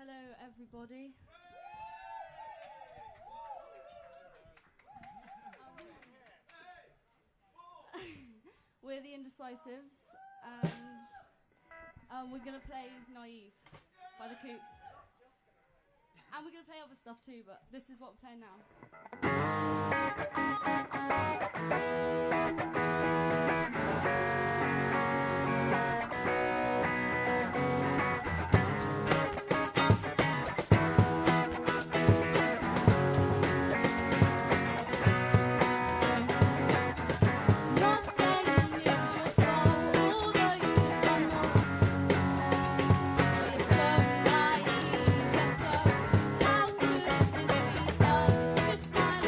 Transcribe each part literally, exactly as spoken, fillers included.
Hello, everybody. Um, we're the Indecisives, and um, we're going to play Naive by the Kooks. And we're going to play other stuff too, but this is what we're playing now. Smile.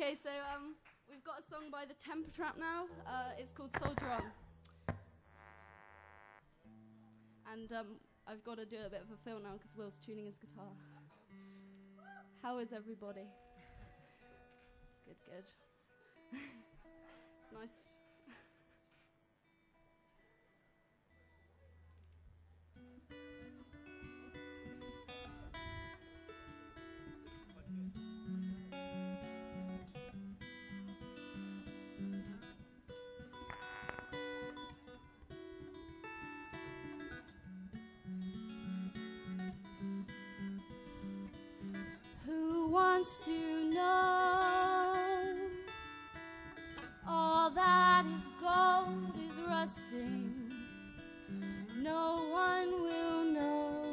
Okay, so um, we've got a song by the Temper Trap now. Uh, it's called Soldier On. And um, I've got to do a bit of a fill now because Will's tuning his guitar. How is everybody? Good, good. It's nice. Who wants to know all that is gold is rusting? No one will know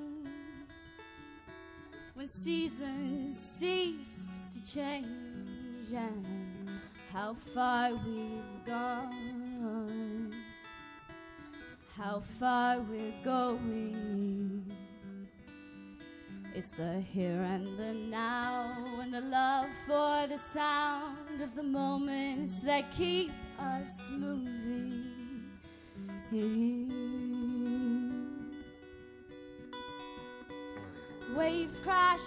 when seasons cease to change and how far we've gone, how far we're going. It's the here and the now and the love for the sound of the moments that keep us moving. Waves crash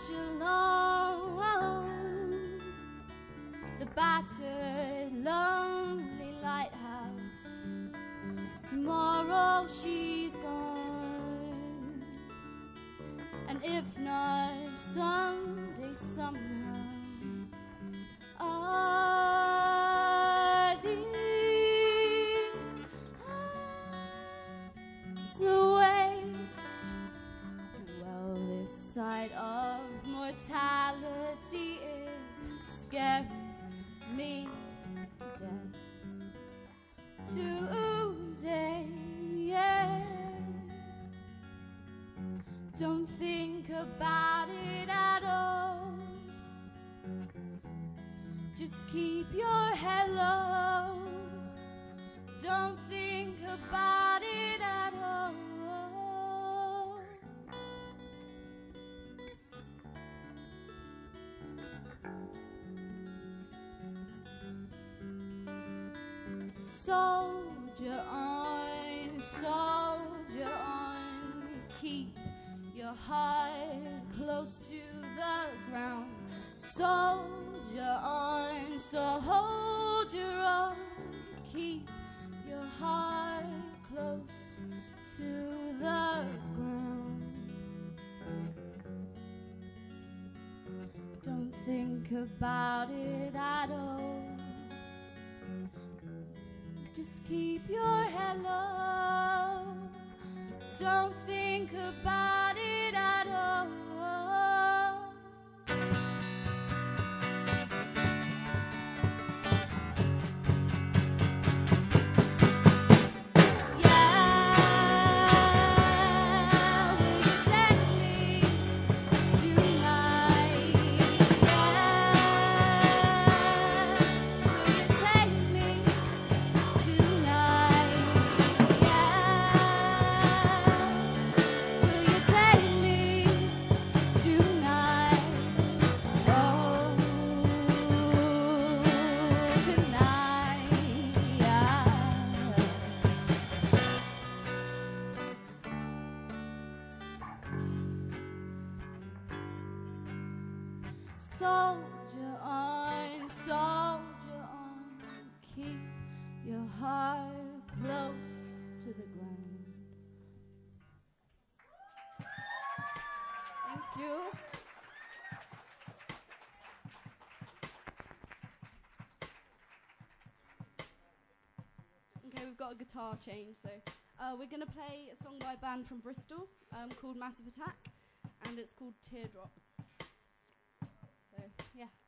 along the battered, lonely lighthouse. Tomorrow she's gone, and if not someday, somehow, are these eyes a waste? Well, this side of mortality is scaring me to death today, yeah. Don't think about it at all. Just keep your head low. Don't think about it at all. Soldier on, soldier on, keep your heart close to the ground. Soldier on, soldier on, keep your heart close to the ground. Don't think about it at all. Just keep your head low. Don't think about it at all. Soldier on, soldier on, keep your heart close to the ground. Thank you. Okay, we've got a guitar change, so uh, we're gonna play a song by a band from Bristol um, called Massive Attack, and it's called Teardrop. So, yeah.